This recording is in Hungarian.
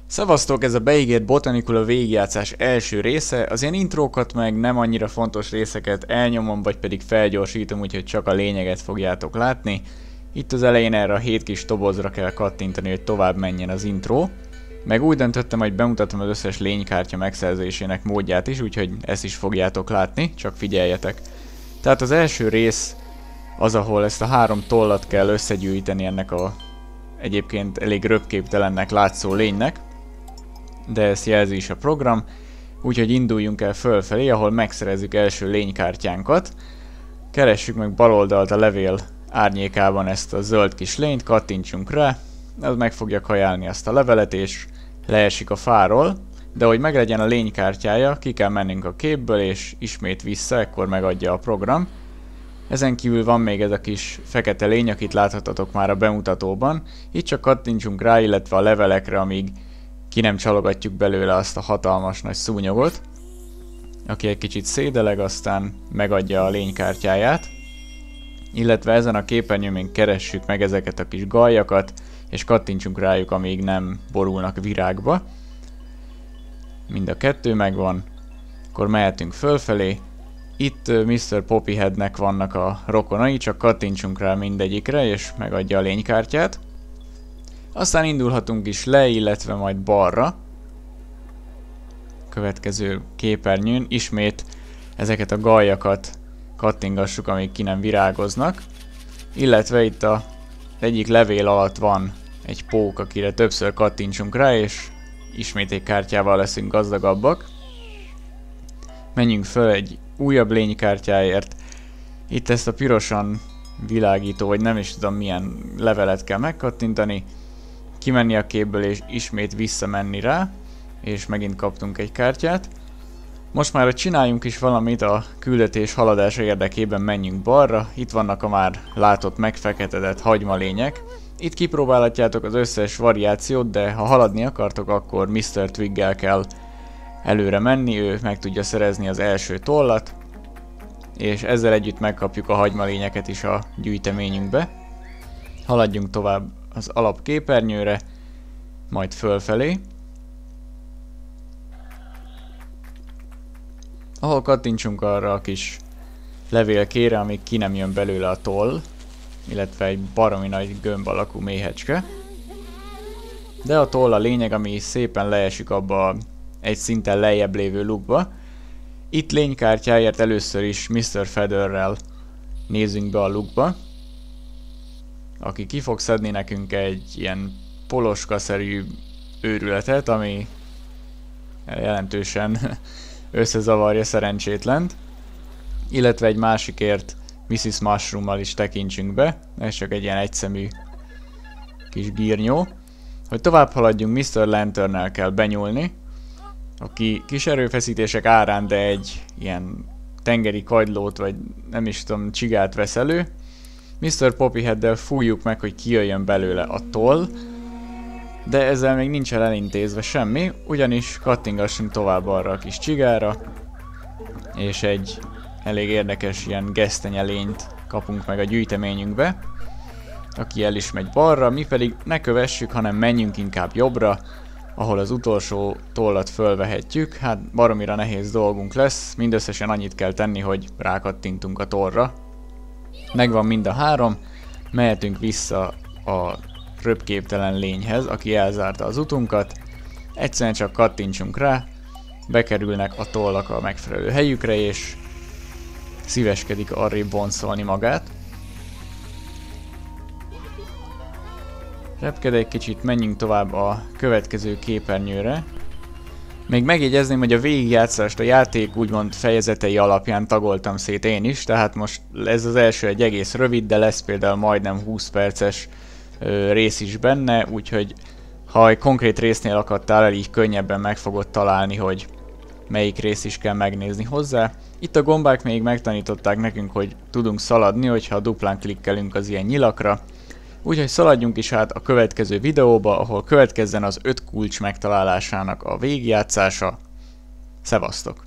Szevasztok, ez a beígért Botanicula végigjátszás első része, az ilyen intrókat meg nem annyira fontos részeket elnyomom, vagy pedig felgyorsítom, úgyhogy csak a lényeget fogjátok látni. Itt az elején erre a 7 kis tobozra kell kattintani, hogy tovább menjen az intro. Meg úgy döntöttem, hogy bemutatom az összes lénykártya megszerzésének módját is, úgyhogy ezt is fogjátok látni, csak figyeljetek. Tehát az első rész az, ahol ezt a 3 tollat kell összegyűjteni ennek a egyébként elég röpképtelennek látszó lénynek, de ezt jelzi is a program, úgyhogy induljunk el fölfelé, ahol megszerezzük első lénykártyánkat. Keressük meg bal oldalt a levél árnyékában ezt a zöld kis lényt, kattintsunk rá, az meg fogja kajálni azt a levelet, és leesik a fáról, de hogy meglegyen a lénykártyája, ki kell mennünk a képből, és ismét vissza, ekkor megadja a program. Ezen kívül van még ez a kis fekete lény, akit láthatatok már a bemutatóban. Itt csak kattintsunk rá, illetve a levelekre, amíg ki nem csalogatjuk belőle azt a hatalmas nagy szúnyogot, aki egy kicsit szédeleg, aztán megadja a lénykártyáját. Illetve ezen a képernyőn még keressük meg ezeket a kis galjakat, és kattintsunk rájuk, amíg nem borulnak virágba. Mind a kettő megvan. Akkor mehetünk fölfelé. Itt Mr. Poppyheadnek vannak a rokonai, csak kattintsunk rá mindegyikre, és megadja a lénykártyát. Aztán indulhatunk is le, illetve majd balra. Következő képernyőn ismét ezeket a galjakat kattingassuk, amíg ki nem virágoznak. Illetve itt az egyik levél alatt van egy pók, akire többször kattintsunk rá, és ismét egy kártyával leszünk gazdagabbak. Menjünk föl egy újabb lénykártyáért. Itt ezt a pirosan világító, vagy nem is tudom milyen levelet kell megkattintani. Kimenni a képből és ismét visszamenni rá, és megint kaptunk egy kártyát. Most már, hogy csináljunk is valamit a küldetés haladása érdekében, menjünk balra. Itt vannak a már látott megfeketedett hagymalények. Itt kipróbálhatjátok az összes variációt, de ha haladni akartok, akkor Mr. Twiggel kell előre menni, ő meg tudja szerezni az első tollat, és ezzel együtt megkapjuk a hagymalényeket is a gyűjteményünkbe. Haladjunk tovább az alapképernyőre, majd fölfelé, ahol kattintsunk arra a kis levélkére, amíg ki nem jön belőle a toll, illetve egy baromi nagy gömb alakú méhecske. De a toll a lényeg, ami szépen leesik abba egy szinten lejjebb lévő lukba. Itt lénykártyáért először is Mr. Featherrel nézzünk be a lukba, aki ki fog szedni nekünk egy ilyen poloskaszerű őrületet, ami jelentősen összezavarja szerencsétlent. Illetve egy másikért Mrs. Mushroommal is tekintsünk be, ez csak egy ilyen egyszemű kis gírnyó. Hogy tovább haladjunk, Mr. Lanternnel kell benyúlni, aki kis erőfeszítések árán, de egy ilyen tengeri kagylót, vagy nem is tudom, csigát vesz elő. Mr. Poppyheaddel fújjuk meg, hogy kijöjjön belőle a toll, de ezzel még nincsen elintézve semmi, ugyanis kattingassunk tovább arra a kis csigára, és egy elég érdekes ilyen gesztenyelényt kapunk meg a gyűjteményünkbe, aki el is megy balra, mi pedig ne kövessük, hanem menjünk inkább jobbra, ahol az utolsó tollat fölvehetjük. Hát baromira nehéz dolgunk lesz, mindösszesen annyit kell tenni, hogy rákattintunk a tollra. Megvan mind a 3, mehetünk vissza a röpképtelen lényhez, aki elzárta az utunkat. Egyszerűen csak kattintsunk rá, bekerülnek a tollak a megfelelő helyükre, és szíveskedik arrébb boncolni magát. Repked egy kicsit, menjünk tovább a következő képernyőre. Még megjegyezném, hogy a végigjátszást a játék úgymond fejezetei alapján tagoltam szét én is, tehát most ez az első egy egész rövid, de lesz például majdnem 20 perces rész is benne, úgyhogy ha egy konkrét résznél akadtál el, így könnyebben meg fogod találni, hogy melyik rész is kell megnézni hozzá. Itt a gombák még megtanították nekünk, hogy tudunk szaladni, hogyha duplán klikkelünk az ilyen nyilakra. Úgyhogy szaladjunk is át a következő videóba, ahol következzen az 5 kulcs megtalálásának a végigjátszása. Szevasztok!